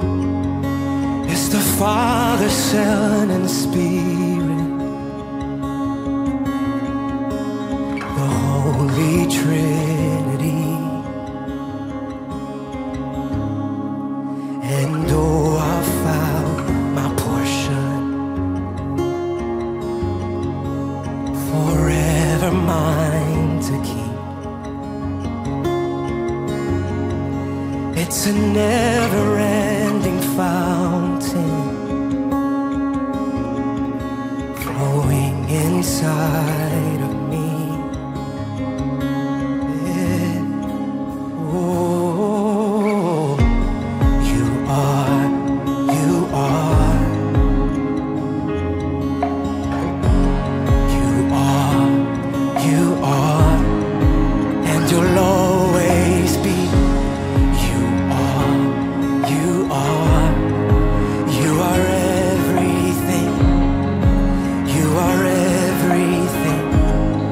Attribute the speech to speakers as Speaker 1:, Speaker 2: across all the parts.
Speaker 1: It's the Father, Son, and Spirit, the Holy Trinity. And oh, I found my portion, forever mine to keep. It's a never-ending fountain flowing inside of me. Yeah. Oh, you are, you are, you are, you are, and you'll always be. You are, you are, you are everything. You are everything.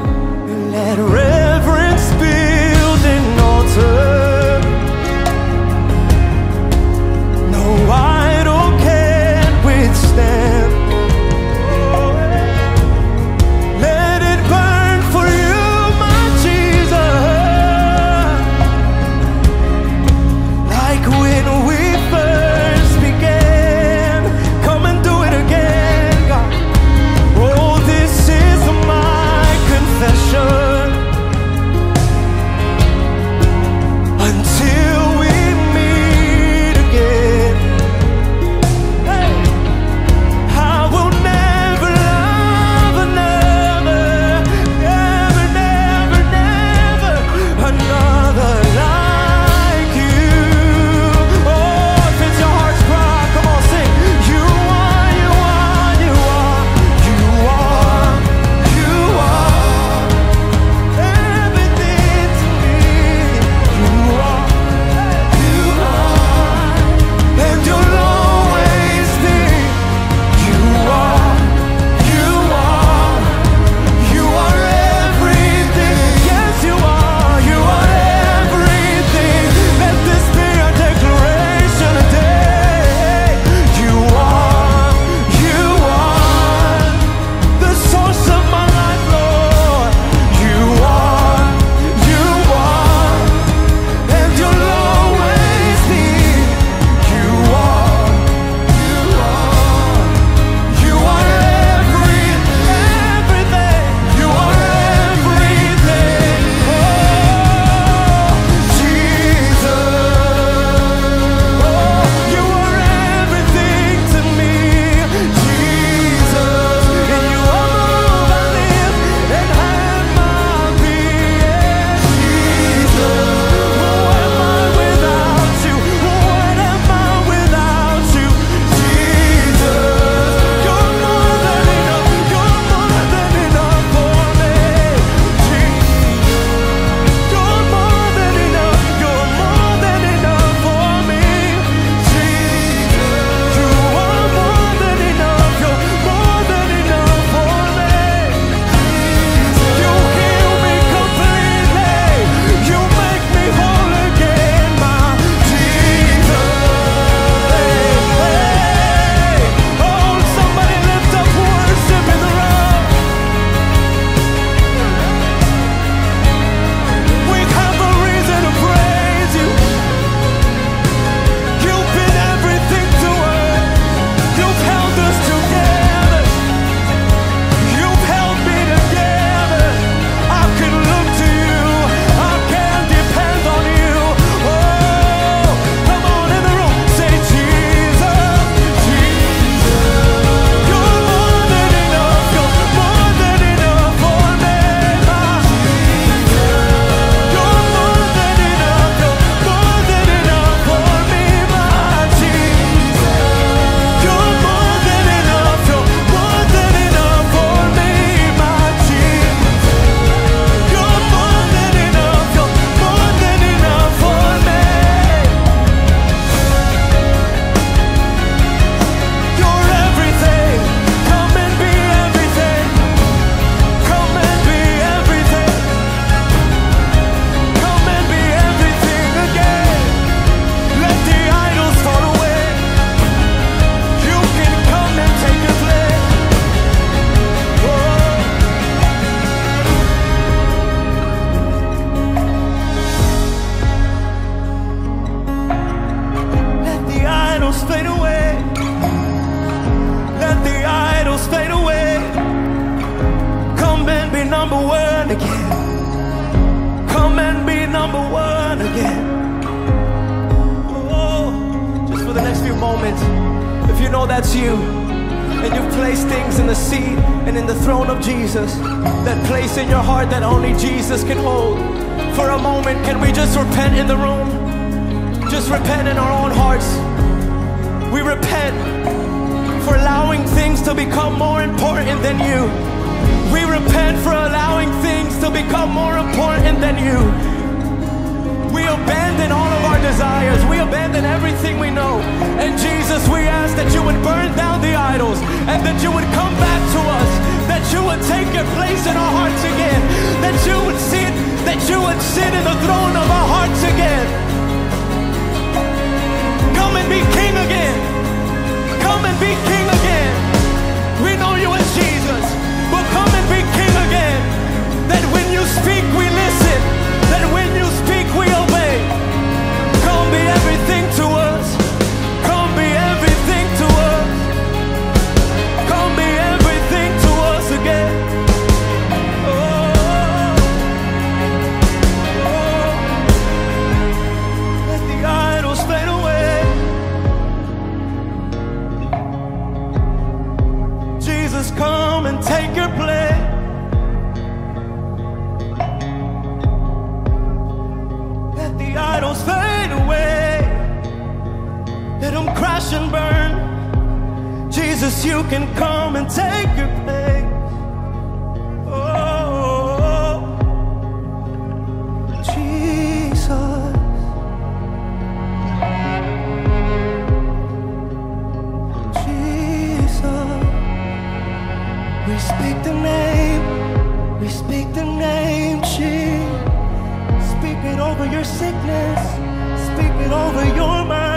Speaker 1: idols fade away. Let the idols fade away. Come and be number one again. Come and be number one again. Oh, just for the next few moments, if you know that's you, and you've placed things in the seat and in the throne of Jesus, that place in your heart that only Jesus can hold, for a moment, can we just repent in the room? Just repent in our own hearts. We repent for allowing things to become more important than you. We repent for allowing things to become more important than you. We abandon all of our desires. We abandon everything we know. And Jesus, we ask that you would burn down the idols, and that you would come back to us, that you would take your place in our hearts again, that you would sit in the throne of our hearts again. Come and be king again. Come and be king again. We know you as Jesus, but come and be king again. That when you speak, we listen. That when you speak, we obey. Come be everything to us. Come be everything to us. Come be everything to us again. Oh, oh. Let the idols fade away. Jesus, come and take your place. Let the idols fade away. Let them crash and burn. Jesus, you can come and take your place. Oh, Jesus. Jesus. We speak the name, Jesus. Speak it over your sickness. Speak it over your mind.